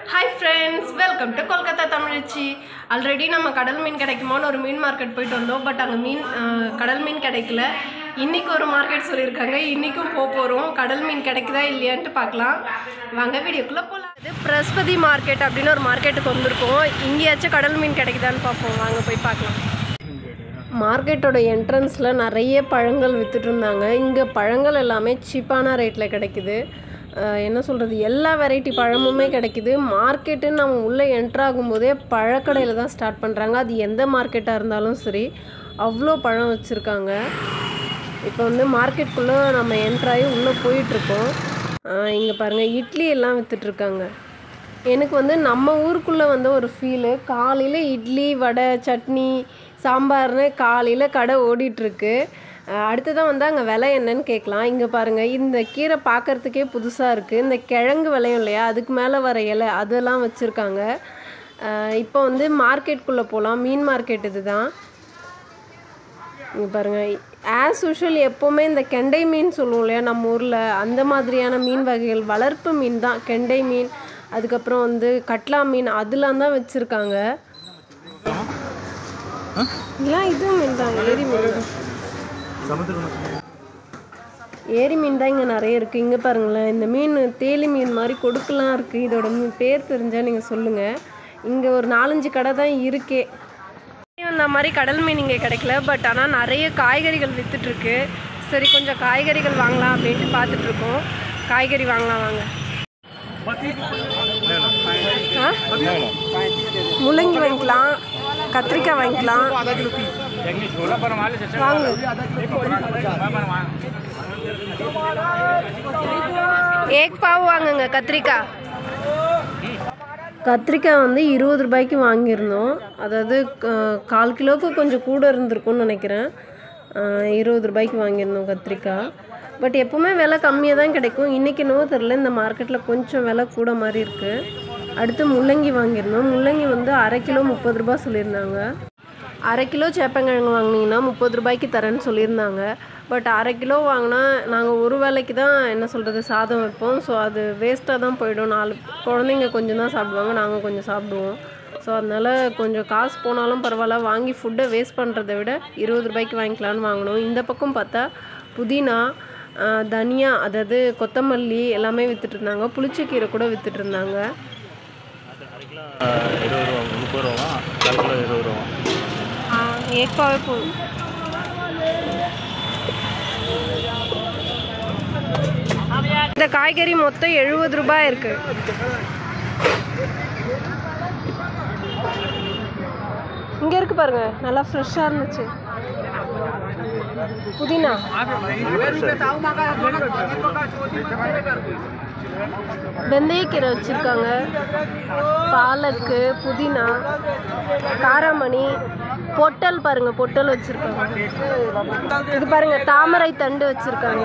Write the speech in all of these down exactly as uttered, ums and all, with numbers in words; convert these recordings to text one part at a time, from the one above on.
Hi friends, welcome to Kolkata Tamilichi. Already நம்ம கடல் மீன் கிடைக்குமான்னு ஒரு மீன் மார்க்கெட் போயிட்டு வந்தோம். பட் அங்க மீன் கடல் மீன் கிடைக்கல. இன்னைக்கு ஒரு மார்க்கெட் சொல்லிருக்காங்க. இன்னைக்கும் போக போறோம். கடல் மீன் கிடைக்குதா இல்லையான்னு பார்க்கலாம். வாங்க வீடியோக்குள்ள போலாம். இது பிரஸ்பதி மார்க்கெட் அப்படின ஒரு மார்க்கெட்டுக்கு வந்திருக்கோம். இங்கேயாச்சும் கடல் மீன் கிடைக்குதான்னு பார்ப்போம். வாங்க போய் பார்க்கலாம். மார்க்கெட்டோட என்ட்ரன்ஸ்ல நிறைய பழங்கள் வித்துட்டு இருந்தாங்க. இங்க பழங்கள் எல்லாமே சீப்பான ரேட்ல கிடைக்குது. என்ன சொல்கிறது, எல்லா வெரைட்டி பழமுமே கிடைக்குது. மார்க்கெட்டுன்னு நம்ம உள்ளே என்ட்ரு ஆகும்போதே பழக்கடையில் தான் ஸ்டார்ட் பண்ணுறாங்க. அது எந்த மார்க்கெட்டாக இருந்தாலும் சரி, அவ்வளோ பழம் வச்சுருக்காங்க. இப்போ வந்து மார்க்கெட்டுக்குள்ளே நம்ம என்ட்ராகி உள்ளே போயிட்டுருக்கோம். இங்கே பாருங்கள், இட்லி எல்லாம் விற்றுட்ருக்காங்க. எனக்கு வந்து நம்ம ஊருக்குள்ளே வந்து ஒரு ஃபீலு, காலையில் இட்லி வடை சட்னி சாம்பார்னு காலையில் கடை ஓடிட்டுருக்கு. அடுத்ததான் வந்து அங்கே விலை என்னன்னு கேட்கலாம். இங்கே பாருங்கள், இந்த கீரை பார்க்குறதுக்கே புதுசாக இருக்குது. இந்த கிழங்கு விலையும் இல்லையா, அதுக்கு மேலே வர இலை அதெல்லாம் வச்சுருக்காங்க. இப்போ வந்து மார்க்கெட்டுக்குள்ளே போகலாம். மீன் மார்க்கெட் இது தான். இங்கே பாருங்கள், ஆஸ் யூஷுவல் எப்போவுமே இந்த கெண்டை மீன் சொல்லுவோம் இல்லையா நம்ம ஊரில், அந்த மாதிரியான மீன் வகைகள், வளர்ப்பு மீன் தான். கெண்டை மீன், அதுக்கப்புறம் வந்து கட்லா மீன், அதெல்லாம் தான் வச்சுருக்காங்க. இதெல்லாம் இதுவும் மீன் தான், ஏரி மீன். ஏரி மீன் தான் இங்கே நிறைய இருக்குது. இங்கே பாருங்களேன், இந்த மீன் தேலி மீன் மாதிரி கொடுக்கலாம் இருக்குது. இதோட பேர் தெரிஞ்சால் நீங்கள் சொல்லுங்கள். இங்கே ஒரு நாலஞ்சு கடை தான் இருக்கே. இந்த மாதிரி கடல் மீன் இங்கே கிடைக்கல. பட் ஆனால் நிறைய காய்கறிகள் விற்றுட்ருக்கு. சரி, கொஞ்சம் காய்கறிகள் வாங்கலாம் அப்படின்ட்டு பார்த்துட்ருக்கோம். காய்கறி வாங்கலாம் வாங்க. முள்ளங்கி வாங்கிக்கலாம், கத்திரிக்காய் வாங்கிக்கலாம். வாங்க. ஏக் பாவு வாங்குங்க. கத்திரிக்காய் கத்திரிக்காய் வந்து இருபது ரூபாய்க்கு வாங்கியிருந்தோம். அதாவது கால் கிலோவுக்கு கொஞ்சம் கூட இருந்திருக்கும்னு நினைக்கிறேன். இருபது ரூபாய்க்கு வாங்கியிருந்தோம் கத்திரிக்காய். பட் எப்போவுமே விலை கம்மியாக தான் கிடைக்கும். இன்றைக்கி என்னவோ தெரில, இந்த மார்க்கெட்டில் கொஞ்சம் விலை கூட மாதிரி இருக்குது. அடுத்து முள்ளங்கி வாங்கியிருந்தோம். முள்ளங்கி வந்து அரை கிலோ முப்பது ரூபா சொல்லியிருந்தாங்க. அரை கிலோ சேப்பங்கிழங்கு வாங்கினீங்கன்னா முப்பது ரூபாய்க்கு தரேன்னு சொல்லியிருந்தாங்க. பட் அரை கிலோ வாங்கினா நாங்கள் ஒரு வேளைக்கு தான் என்ன சொல்கிறது சாதம் வைப்போம். ஸோ அது வேஸ்ட்டாக தான் போயிடும். நாலு குழந்தைங்க கொஞ்சம் தான் சாப்பிடுவாங்க, நாங்கள் கொஞ்சம் சாப்பிடுவோம். ஸோ அதனால் கொஞ்சம் காசு போனாலும் பரவாயில்ல, வாங்கி ஃபுட்டை வேஸ்ட் பண்ணுறதை விட இருபது ரூபாய்க்கு வாங்கிக்கலான்னு வாங்கினோம். இந்த பக்கம் பார்த்தா புதினா, தனியா, அதாவது கொத்தமல்லி எல்லாமே விற்றுட்டு இருந்தாங்க. புளிச்சக்கீரை கூட விற்றுட்டு இருந்தாங்க. ஏற்பாவே போதும். இந்த காய்கறி மொத்தம் எழுபது ரூபாய் இருக்கு. இங்க இருக்கு பாருங்க, நல்லா ஃப்ரெஷ்ஷாக இருந்துச்சு. புதினா, வெந்தயக்கீரை வச்சுருக்காங்க, பாலக்கு, புதினா, காராமணி, பொட்டல் பாருங்க, பொட்டல் வச்சுருக்காங்க. இது பாருங்க, தாமரை தண்டு வச்சுருக்காங்க.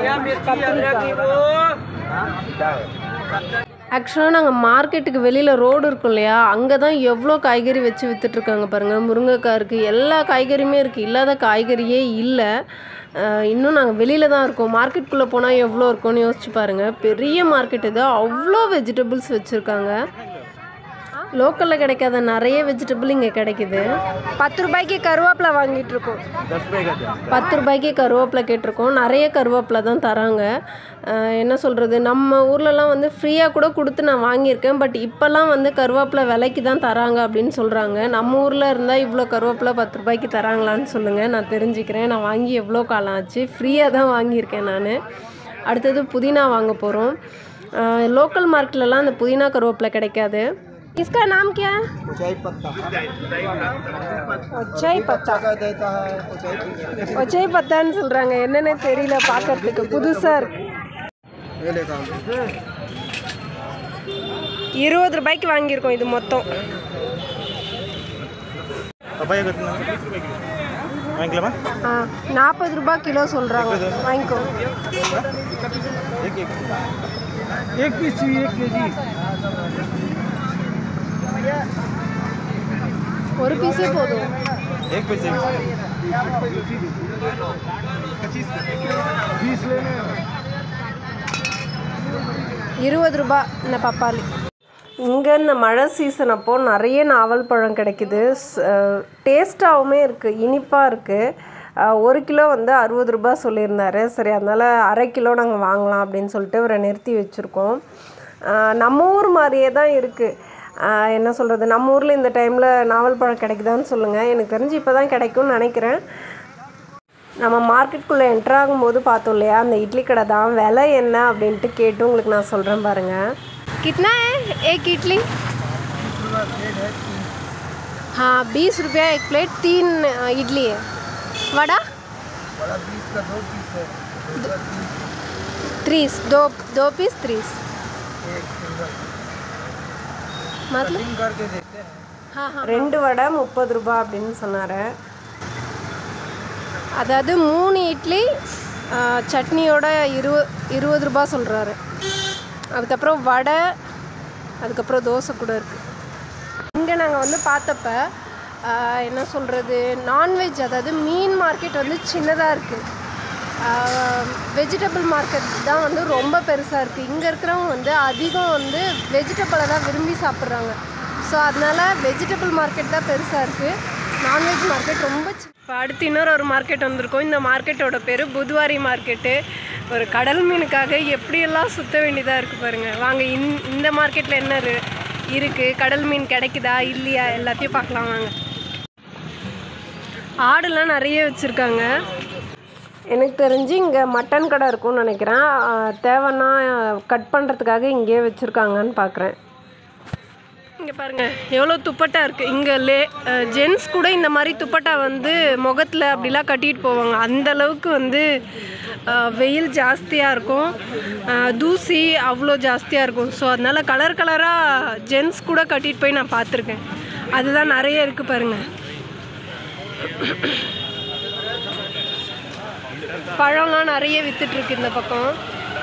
ஆக்சுவலாக நாங்கள் மார்க்கெட்டுக்கு வெளியில் ரோடு இருக்கும் இல்லையா, அங்கே தான் எவ்வளோ காய்கறி வச்சு விற்றுட்ருக்காங்க பாருங்கள். முருங்கைக்காய் இருக்குது, எல்லா காய்கறியுமே இருக்குது. இல்லாத காய்கறியே இல்லை. இன்னும் நாங்கள் வெளியில் தான் இருக்கோம். மார்க்கெட்டுக்குள்ளே போனால் எவ்வளோ இருக்கும்னு யோசிச்சு பாருங்கள். பெரிய மார்க்கெட் இது, அவ்வளோ வெஜிடபிள்ஸ் வச்சுருக்காங்க. லோக்கலில் கிடைக்காத நிறைய வெஜிடபிள் இங்கே கிடைக்குது. பத்து ரூபாய்க்கு கருவேப்பிலை வாங்கிட்டு இருக்கோம். பத்து ரூபாய்க்கு கருவேப்பிலை கேட்டிருக்கோம். நிறைய கருவேப்பிலை தான் தராங்க. என்ன சொல்கிறது, நம்ம ஊர்லலாம் வந்து ஃப்ரீயாக கூட கொடுத்து நான் வாங்கியிருக்கேன். பட் இப்போல்லாம் வந்து கருவேப்பிலை விலைக்கு தான் தராங்க அப்படின்னு சொல்கிறாங்க. நம்ம ஊரில் இருந்தால் இவ்வளோ கருவேப்பிலை பத்து ரூபாய்க்கு தராங்களான்னு சொல்லுங்கள், நான் தெரிஞ்சுக்கிறேன். நான் வாங்கி எவ்வளோ காலம் ஆச்சு, ஃப்ரீயாக தான் வாங்கியிருக்கேன் நான். அடுத்தது புதினா வாங்க போகிறோம். லோக்கல் மார்க்கெட்லலாம் அந்த புதினா கருவேப்பிலை கிடைக்காது. इसका नाम क्या है? उचाई पत्ता। उचाई पत्ता उचाई पत्ताன்னு சொல்றாங்க. என்னன்னே தெரியல, பார்க்கிறதுக்கு புதுசா இருக்கு. இருபது ரூபாய்க்கு வாங்கியிருக்கோம் இது மொத்தம். வாங்கிக்கலாமா? ஆ, நாற்பது ரூபாய் கிலோ சொல்றாங்க. வாங்கிக்கோ. एक पीस चाहिए, एक केजी. ஒரு பீஸே போதும். एक पीस बीस लेने. இருபது ரூபாய் இந்த பப்பாளி. இங்கே இந்த மழை சீசன் அப்போது நிறைய நாவல் பழம் கிடைக்குது. டேஸ்ட்டாகவுமே இருக்குது, இனிப்பாக இருக்குது. ஒரு கிலோ வந்து அறுபது ரூபா சொல்லியிருந்தாரு. சரி, அதனால் அரை கிலோ நாங்கள் வாங்கலாம் அப்படின்னு சொல்லிட்டு அவரை நிறுத்தி வச்சுருக்கோம். நம்ம ஊர் மாதிரியே தான் இருக்குது. என்ன சொல்கிறது, நம்ம ஊரில் இந்த டைமில் நாவல் பழம் கிடைக்குதான்னு சொல்லுங்கள். எனக்கு தெரிஞ்சு இப்போ தான் கிடைக்கும்னு நினைக்கிறேன். நம்ம மார்க்கெட்டுக்குள்ளே என்ட்ரு ஆகும்போது பார்த்தோம் இல்லையா, அந்த இட்லி கடை தான். விலை என்ன அப்படின்ட்டு கேட்டு உங்களுக்கு நான் சொல்கிறேன் பாருங்கள். कितना है एक इडली? हाँ, बीस रुपया एक प्लेट, तीन इडली है. वड़ा वड़ा बीस का दो पीस है. तीस दो दो पीस तीस. मतलब करके देते हैं. हाँ हाँ, ரெண்டு வடை முப்பது ரூபா அப்படின்னு சொன்னார். அதாவது மூணு இட்லி சட்னியோட இரு இருபது ரூபா சொல்கிறாரு. அதுக்கப்புறம் வடை, அதுக்கப்புறம் தோசை கூட இருக்குது. இங்கே நாங்கள் வந்து பார்த்தப்ப என்ன சொல்கிறது, நான்வெஜ், அதாவது மீன் மார்க்கெட் வந்து சின்னதாக இருக்குது. வெஜிடபிள் மார்க்கெட் தான் வந்து ரொம்ப பெருசாக இருக்குது. இங்கே இருக்கிறவங்க வந்து அதிகம் வந்து வெஜிடபிளை தான் விரும்பி சாப்பிட்றாங்க. ஸோ அதனால் வெஜிடபிள் மார்க்கெட் தான் பெருசாக இருக்குது. நான்வெஜ் மார்க்கெட் ரொம்ப. இப்போ அடுத்து இன்னொரு ஒரு மார்க்கெட் வந்திருக்கோம். இந்த மார்க்கெட்டோட பேர் புதுவாரி மார்க்கெட்டு. ஒரு கடல் மீனுக்காக எப்படியெல்லாம் சுற்ற வேண்டியதாக இருக்குது பாருங்கள். வாங்க, இந் இந்த மார்க்கெட்டில் என்ன இருக்குது, கடல் மீன் கிடைக்குதா இல்லையா எல்லாத்தையும் பார்க்கலாம் வாங்க. ஆடுலாம் நிறைய வச்சுருக்காங்க. எனக்கு தெரிஞ்சு இங்கே மட்டன் கடை இருக்கும்னு நினைக்கிறேன். தேவைன்னா கட் பண்ணுறதுக்காக இங்கேயே வச்சுருக்காங்கன்னு பார்க்குறேன். இங்கே பாருங்கள் எவ்வளோ துப்பட்டா இருக்குது. இங்கே லே ஜென்ஸ் கூட இந்த மாதிரி துப்பட்டா வந்து முகத்தில் அப்படிலாம் கட்டிகிட்டு போவாங்க. அந்தளவுக்கு வந்து வெயில் ஜாஸ்தியாக இருக்கும், தூசி அவ்வளோ ஜாஸ்தியாக இருக்கும். ஸோ அதனால் கலர் கலராக ஜென்ஸ் கூட கட்டிகிட்டு போய் நான் பார்த்துருக்கேன். அதுதான் நிறைய இருக்குது பாருங்கள். பழம்லாம் நிறைய விற்றுட்ருக்கு இந்த பக்கம்.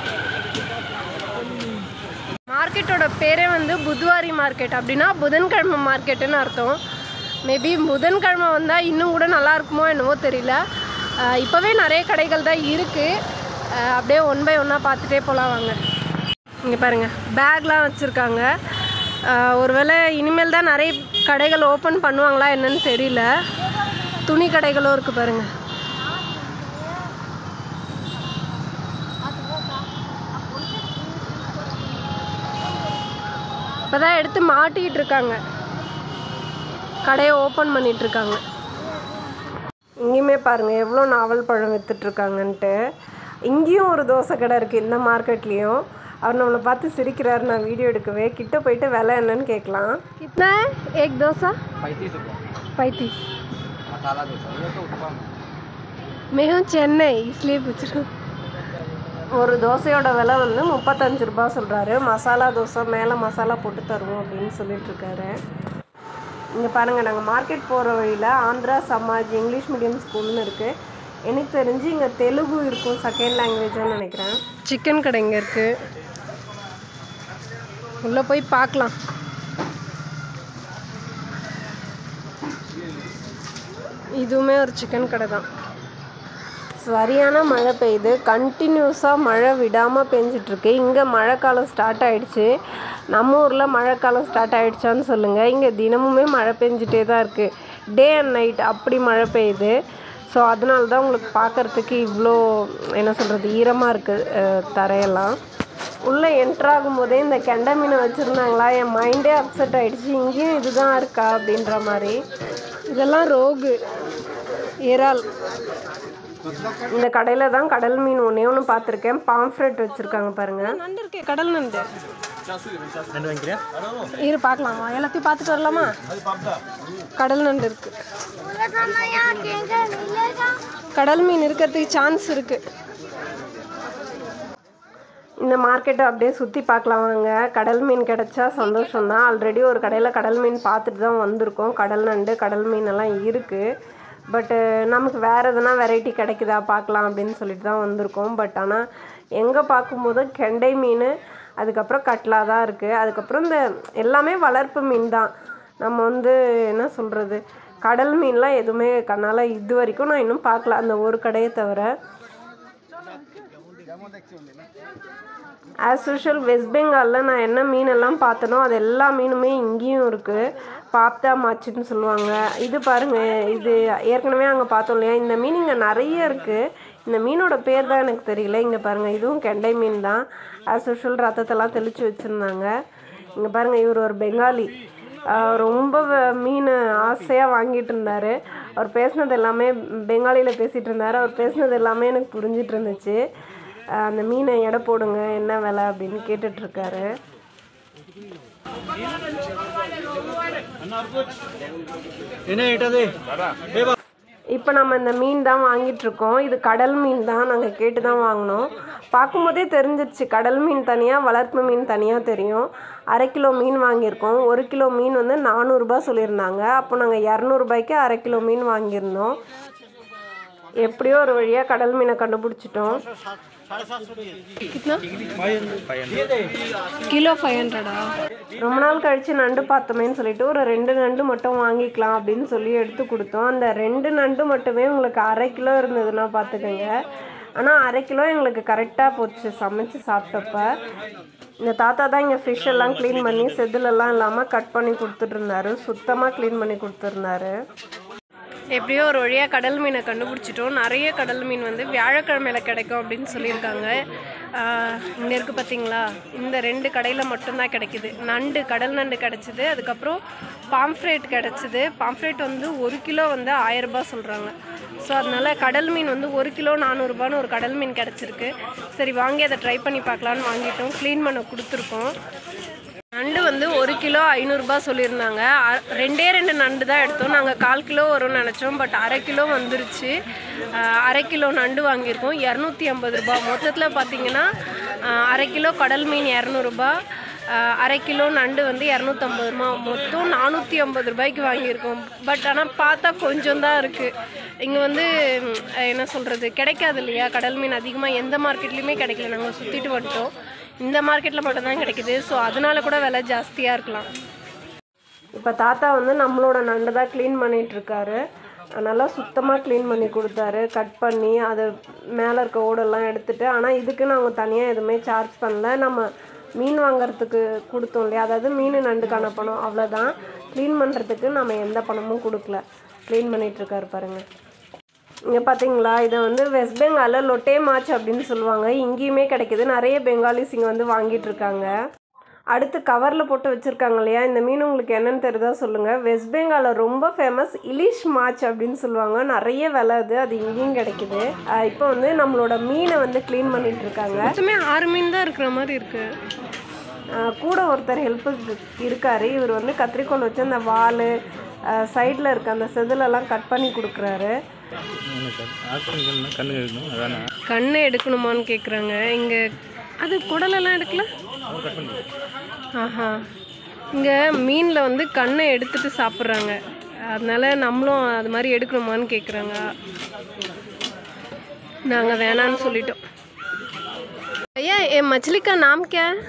மார்க்கெட்டோட பேரே வந்து புதுவாரி மார்க்கெட். அப்படின்னா புதன்கிழமை மார்க்கெட்டுன்னு அர்த்தம். மேபி புதன்கிழமை வந்தால் இன்னும் கூட நல்லா இருக்குமோ என்னவோ தெரியல. இப்போவே நிறைய கடைகள் தான் இருக்குது. அப்படியே ஒன் பை ஒன்னாக பார்த்துட்டே போகலாம் வாங்க. இங்கே பாருங்கள் பேக்லாம் வச்சுருக்காங்க. ஒருவேளை இனிமேல் தான் நிறைய கடைகள் ஓப்பன் பண்ணுவாங்களா என்னன்னு தெரியல. துணி கடைகளும் இருக்குது பாருங்கள். இப்போ தான் எடுத்து மாட்டிக்கிட்டு இருக்காங்க, கடையை ஓப்பன் பண்ணிகிட்ருக்காங்க. இங்கேயுமே பாருங்கள் எவ்வளோ நாவல் பழம் விற்றுட்ருக்காங்கன்ட்டு. இங்கேயும் ஒரு தோசை கடை இருக்குது இந்த மார்க்கெட்லேயும். அவர் நம்மளை பார்த்து சிரிக்கிறாரு. நான் வீடியோ எடுக்கவே கிட்ட போயிட்டு விலை என்னன்னு கேட்கலாம். கிतना है एक डोसा? पैंतीस रुपये. पैंतीस मसाला डोसा. मैं हूँ चेन्नई इसलिए पूछ रहा हूँ. ஒரு தோசையோட விலை வந்து முப்பத்தஞ்சு ரூபா சொல்கிறாரு. மசாலா தோசை மேலே மசாலா போட்டு தருவோம் அப்படின்னு சொல்லிட்டுருக்காரு. இங்கே பாருங்கள், நாங்கள் மார்க்கெட் போகிற வழியில் ஆந்திரா சமாஜ் இங்கிலீஷ் மீடியம் ஸ்கூல்னு இருக்குது. எனக்கு தெரிஞ்சு இங்கே தெலுங்கு இருக்கும், செகண்ட் லாங்குவேஜ்னு நினைக்கிறேன். சிக்கன் கடை இங்கே இருக்குது, உள்ளே போய் பார்க்கலாம். இதுவுமே ஒரு சிக்கன் கடை தான். சரியான மழை பெய்யுது, கண்டினியூஸாக மழை விடாமல் பெஞ்சிட்ருக்கு. இங்கே மழைக்காலம் ஸ்டார்ட் ஆகிடுச்சு. நம்ம ஊரில் மழைக்காலம் ஸ்டார்ட் ஆகிடுச்சான்னு சொல்லுங்கள். இங்கே தினமுமே மழை பெஞ்சிட்டே தான் இருக்குது. டே அண்ட் நைட் அப்படி மழை பெய்யுது. ஸோ அதனால தான் உங்களுக்கு பார்க்குறதுக்கு இவ்வளோ என்ன சொல்கிறது ஈரமாக இருக்குது தரையெல்லாம். உள்ளே என்ட்ராகும் போதே இந்த கெண்டை மீனை வச்சுருந்தாங்களா, என் மைண்டே அப்செட் ஆகிடுச்சு. இங்கேயும் இதுதான் இருக்கா அப்படின்ற மாதிரி. இதெல்லாம் ரோகு, இறால். இந்த கடையில் தான் கடல் மீன் ஒன்றே ஒன்று பார்த்துருக்கேன். பாம்ஃப்ரெட் வச்சுருக்காங்க பாருங்கள். நண்டு இருக்கே, கடல் நண்டு. இரு பார்க்கலாமா, எல்லாத்தையும் பார்த்துட்டு வரலாமா? கடல் நண்டு இருக்குது, கடல் மீன் இருக்கிறதுக்கு சான்ஸ் இருக்குது. இந்த மார்க்கெட்டை அப்படியே சுற்றி பார்க்கலாம் வாங்க. கடல் மீன் கிடச்சா சந்தோஷம்தான். ஆல்ரெடி ஒரு கடையில் கடல் மீன் பார்த்துட்டு தான் வந்திருக்கோம். கடல் நண்டு கடல் மீன் எல்லாம் இருக்குது. பட்டு நமக்கு வேறு எதுனா வெரைட்டி கிடைக்குதா பார்க்கலாம் அப்படின்னு சொல்லிட்டு தான் வந்திருக்கோம். பட் ஆனால் எங்கே பார்க்கும்போது கெண்டை மீன், அதுக்கப்புறம் கட்லா தான் இருக்குது. அதுக்கப்புறம் இந்த எல்லாமே வளர்ப்பு மீன் தான். நம்ம வந்து என்ன சொல்கிறது, கடல் மீன்லாம் எதுவுமே கண்ணால் இது வரைக்கும் நான் இன்னும் பார்க்கல, அந்த ஒரு கடையை தவிர. ஆஸ் யூஷுவல் வெஸ்ட் பெங்காலில் நான் என்ன மீனெல்லாம் பார்த்தனோ அது எல்லா மீனுமே இங்கேயும் இருக்குது. பாப்தா மாச்சுன்னு சொல்லுவாங்க. இது பாருங்கள், இது ஏற்கனவே அங்கே பார்த்தோம் இல்லையா, இந்த மீன் இங்கே நிறைய இருக்குது. இந்த மீனோட பேர் தான் எனக்கு தெரியல. இங்கே பாருங்கள், இதுவும் கெண்டை மீன் தான். ஆஸ் யூஷுவல் ரத்தத்தெல்லாம் தெளித்து வச்சுருந்தாங்க. இங்கே பாருங்கள், இவர் ஒரு பெங்காலி, ரொம்ப மீன் ஆசையாக வாங்கிட்டு இருந்தார். அவர் பேசினது எல்லாமே பெங்காலியில் பேசிகிட்டு இருந்தார். அவர் பேசினது எல்லாமே எனக்கு புரிஞ்சிட்டு இருந்துச்சு. அந்த மீனை எடை போடுங்க, என்ன விலை அப்படின்னு கேட்டுட்ருக்காரு. இப்போ நம்ம இந்த மீன் தான் வாங்கிட்டுருக்கோம். இது கடல் மீன் தான், நாங்கள் கேட்டு தான் வாங்கினோம். பார்க்கும்போதே தெரிஞ்சிருச்சு, கடல் மீன் தனியாக, வளர்ப்பு மீன் தனியாக தெரியும். அரை கிலோ மீன் வாங்கியிருக்கோம். ஒரு கிலோ மீன் வந்து நானூறுரூபா சொல்லியிருந்தாங்க. அப்போ நாங்கள் இரநூறுபாய்க்கு அரை கிலோ மீன் வாங்கியிருந்தோம். எப்படியோ ஒரு வழியாக கடல் மீனை கண்டுபிடிச்சிட்டோம். கிலோ ஃபைவ் ஹண்ட்ரடா? ரொம்ப நாள் கழித்து நண்டு பார்த்தோமேன்னு சொல்லிட்டு ஒரு ரெண்டு நண்டு மட்டும் வாங்கிக்கலாம் அப்படின்னு சொல்லி எடுத்து கொடுத்தோம். அந்த ரெண்டு நண்டு மட்டுமே உங்களுக்கு அரை கிலோ இருந்ததுன்னா பார்த்துக்கோங்க. ஆனால் அரை கிலோ எங்களுக்கு கரெக்டாக போச்சு சமைச்சு சாப்பிட்டப்ப. இந்த தாத்தா தான் இங்கே ஃபிஷ் எல்லாம் க்ளீன் பண்ணி செதிலெல்லாம் இல்லாமல் கட் பண்ணி கொடுத்துட்ருந்தாரு. சுத்தமாக க்ளீன் பண்ணி கொடுத்துருந்தாரு. எப்படியோ ஒரு வழியாக கடல் மீனை கண்டுபிடிச்சிட்டோம். நிறைய கடல் மீன் வந்து வியாழக்கிழமையில் கிடைக்கும் அப்படின்னு சொல்லியிருக்காங்க. இங்கே இருக்குது பார்த்தீங்களா, இந்த ரெண்டு கடையில் மட்டும்தான் கிடைக்கிது. நண்டு, கடல் நண்டு கிடச்சிது. அதுக்கப்புறம் பாம்ஃப்ரேட் கிடச்சிது. பாம்ஃப்ரேட் வந்து ஒரு கிலோ வந்து ஆயிரரூபா சொல்கிறாங்க. ஸோ அதனால் கடல் மீன் வந்து ஒரு கிலோ நானூறுரூபான்னு ஒரு கடல் மீன் கிடச்சிருக்கு. சரி வாங்கி அதை ட்ரை பண்ணி பார்க்கலான்னு வாங்கிட்டோம். க்ளீன் பண்ண கொடுத்துருக்கோம். நண்டு வந்து ஒரு கிலோ ஐநூறுரூபா சொல்லியிருந்தாங்க. ரெண்டே ரெண்டு நண்டு தான் எடுத்தோம். நாங்கள் கால் கிலோ வரும்னு நினச்சோம். பட் அரை கிலோ வந்துருச்சு. அரை கிலோ நண்டு வாங்கியிருக்கோம். இரநூத்தி ஐம்பது ரூபா மொத்தத்தில் பார்த்திங்கன்னா அரை கிலோ கடல் மீன் இரநூறுபா, அரை கிலோ நண்டு வந்து இரநூத்தம்பது ரூபா, மொத்தம் நானூற்றி ஐம்பது ரூபாய்க்கு வாங்கியிருக்கோம். பட் ஆனால் பார்த்தா கொஞ்சம் தான் இருக்குது. இங்கே வந்து என்ன சொல்கிறது, கிடைக்காது இல்லையா கடல் மீன் அதிகமாக. எந்த மார்க்கெட்லேயுமே கிடைக்கல. நாங்கள் சுற்றிட்டு வந்துட்டோம். இந்த மார்க்கெட்டில் மட்டும்தான் கிடைக்கிது. ஸோ அதனால கூட விலை ஜாஸ்தியாக இருக்கலாம். இப்போ தாத்தா வந்து நம்மளோட நண்டு தான் க்ளீன் பண்ணிகிட்ருக்காரு. நல்லா சுத்தமாக க்ளீன் பண்ணி கொடுத்தாரு. கட் பண்ணி அது மேலே இருக்க ஓடெல்லாம் எடுத்துகிட்டு. ஆனால் இதுக்கு நாங்கள் தனியாக எதுவுமே சார்ஜ் பண்ணல. நம்ம மீன் வாங்கிறதுக்கு கொடுத்தோம் இல்லையா, அதாவது மீன் நண்டுக்கான பணம் அவ்வளோதான். க்ளீன் பண்ணுறதுக்கு நம்ம எந்த பணமும் கொடுக்கல. க்ளீன் பண்ணிகிட்ருக்காரு பாருங்கள். இங்கே பார்த்தீங்களா, இதை வந்து வெஸ்ட் பெங்காலில் லொட்டே மாச் அப்படின்னு சொல்லுவாங்க. இங்கேயுமே கிடைக்கிது. நிறைய பெங்காலிஸ் இங்கே வந்து வாங்கிட்டு இருக்காங்க. அடுத்து கவரில் போட்டு வச்சுருக்காங்க இல்லையா, இந்த மீன் உங்களுக்கு என்னென்னு தெரியுதா சொல்லுங்கள். வெஸ்ட் பெங்காலில் ரொம்ப ஃபேமஸ் இலிஷ் மாச் அப்படின்னு சொல்லுவாங்க. நிறைய விலை அது அது இங்கேயும் கிடைக்கிது. இப்போ வந்து நம்மளோட மீனை வந்து க்ளீன் பண்ணிகிட்டு இருக்காங்க. மொத்தமே ஆறு மீன் தான் இருக்கிற மாதிரி இருக்குது. கூட ஒருத்தர் ஹெல்ப் இருக்கார். இவர் வந்து கத்திரிக்கோல் வச்சு அந்த வால் சைடில் இருக்க அந்த செதிலெல்லாம் கட் பண்ணி கொடுக்குறாரு. கண்ணு எடுக்கணுமான்னு கேட்குறாங்க. இங்கே அது குடலெல்லாம் எடுக்கல. ஆஹா, இங்கே மீனில் வந்து கண்ணை எடுத்துகிட்டு சாப்பிட்றாங்க. அதனால நம்மளும் அது மாதிரி எடுக்கணுமான்னு கேட்குறாங்க. நாங்கள் வேணான்னு சொல்லிட்டோம். भैया ये मछली का नाम क्या है?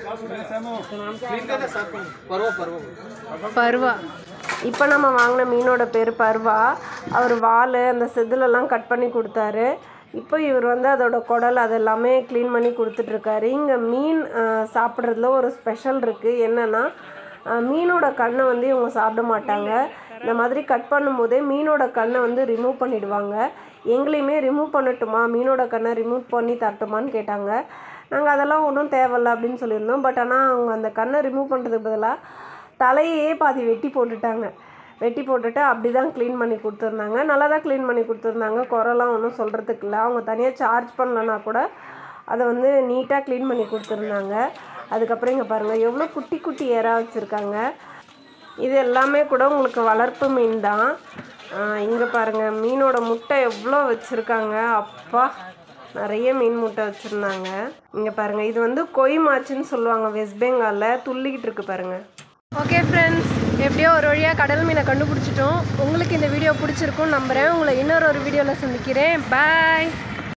பர்வா. இப்போ நம்ம வாங்கின மீனோட பேர் பர்வா. அவர் வால் அந்த செதிலெல்லாம் கட் பண்ணி கொடுத்தாரு. இப்போ இவர் வந்து அதோட குடல் அதெல்லாமே க்ளீன் பண்ணி கொடுத்துட்ருக்காரு. இங்கே மீன் சாப்பிட்றதுல ஒரு ஸ்பெஷல் இருக்குது. என்னென்னா, மீனோட கண்ணை வந்து இவங்க சாப்பிட மாட்டாங்க. இந்த மாதிரி கட் பண்ணும்போதே மீனோட கண்ணை வந்து ரிமூவ் பண்ணிவிடுவாங்க. எங்களையுமே ரிமூவ் பண்ணட்டுமா, மீனோட கண்ணை ரிமூவ் பண்ணி தரட்டுமான்னு கேட்டாங்க. நாங்கள் அதெல்லாம் ஒன்றும் தேவையில்ல அப்படின்னு சொல்லியிருந்தோம். பட் ஆனால் அவங்க அந்த கண்ணை ரிமூவ் பண்ணுறதுக்கு பதிலாக தலையே பாதி வெட்டி போட்டுட்டாங்க. வெட்டி போட்டுட்டு அப்படி தான் க்ளீன் பண்ணி கொடுத்துருந்தாங்க. நல்லா தான் க்ளீன் பண்ணி கொடுத்துருந்தாங்க. குறைலாம் ஒன்றும் சொல்கிறதுக்கு இல்லை. அவங்க தனியாக சார்ஜ் பண்ணலன்னா கூட அதை வந்து நீட்டாக க்ளீன் பண்ணி கொடுத்துருந்தாங்க. அதுக்கப்புறம் இங்கே பாருங்கள் எவ்வளோ குட்டி குட்டி ஏரா வச்சுருக்காங்க. இது எல்லாமே கூட உங்களுக்கு வளர்ப்பு மீன் தான். இங்கே பாருங்கள் மீனோட முட்டை எவ்வளோ வச்சுருக்காங்க. அப்பா, நிறைய மீன் முட்டை வச்சுருந்தாங்க. இங்கே பாருங்கள், இது வந்து கொய் மாச்சுன்னு சொல்லுவாங்க வெஸ்ட் பெங்காலில். துள்ளிக்கிட்டு இருக்கு பாருங்கள். ஓகே ஃப்ரெண்ட்ஸ், எப்படியோ ஒரு வழியாக கடல் மீனை கண்டுபிடிச்சிட்டோம். உங்களுக்கு இந்த வீடியோ பிடிச்சிருக்கும் நம்புகிறேன். உங்களை இன்னொரு ஒரு வீடியோவில் சந்திக்கிறேன். பாய்.